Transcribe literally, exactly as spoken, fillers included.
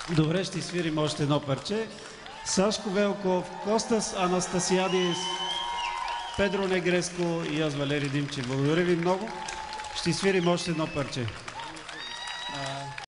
Добре, ще свирим още едно парче. Сашко Велков, Костас Анастасиадис, Педро Негреско и аз Валери Димчев. Благодаря ви много. Ще свирим още едно парче.